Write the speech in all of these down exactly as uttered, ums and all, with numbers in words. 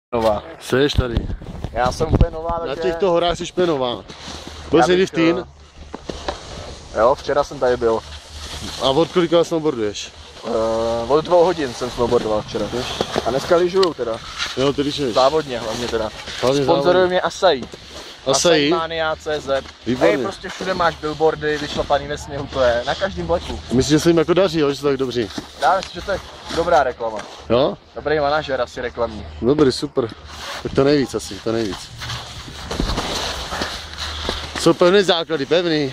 Nová. Jseš tady. Já jsem úplně nová, takže... Na těchto horách jsi úplně nová. Byl jsi někdy v Týn? Jo, včera jsem tady byl. A od kolika snowboarduješ? Uh, od dvou hodin jsem snowboardoval včera. A dneska lyžuju teda. Jo, ty lyžuješ. Závodně hlavně teda. Hlavně Sponzoruje mě Asahi. Asahi? Mania tečka cé zet. Výborně. Hej, prostě všude máš billboardy, vyšlapaný ve sněhu, to je. Na každém bleku. Myslím, že se jim jako daří, jo, že jsou tak dobří. Já myslím, že to je dobrá reklama. Jo? Dobrý manažer asi reklamní. Dobrý, super. Tak to nejvíc asi, to nejvíc. Jsou pevný základy, pevný.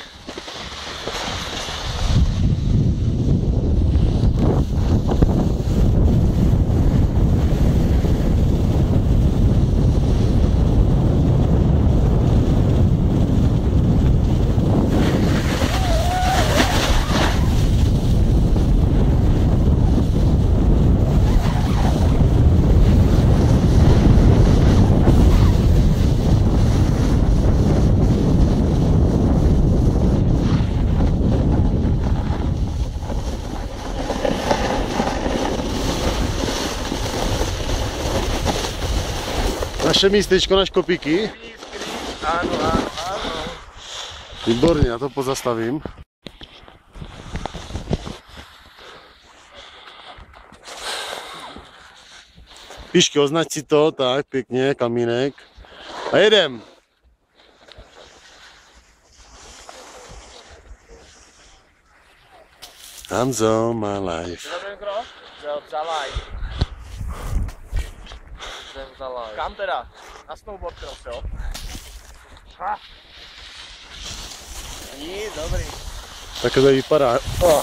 Naše místečko na škopíky. Ano, ano, ano. Výborně, já to pozastavím. Píšky, označ si to, tak pěkně, kamínek. A jedem. Hanzo, my life. Kam teda? Na snowboard cross, jo? Nic, dobrý. Tak to vypadá. Oh.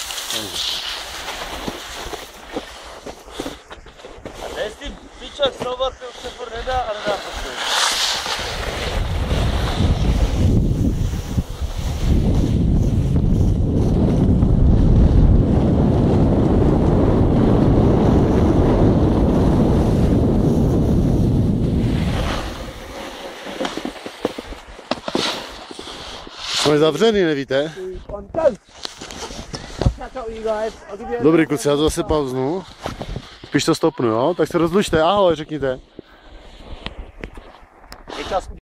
Jestli píčak snowboard už se furt nedá a nedá postup. Jsme zavřený, nevíte? Dobrý kluci, já to zase pauznu. Spíš to stopnu, jo? Tak se rozlučte, ahoj, řekněte.